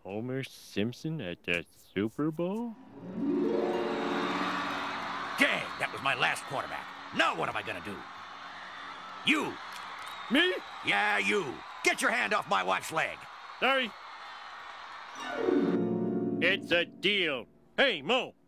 Homer Simpson at the Super Bowl? Dang, that was my last quarterback. Now what am I gonna do? You! Me? Yeah, you! Get your hand off my wife's leg! Sorry. It's a deal. Hey, Mo,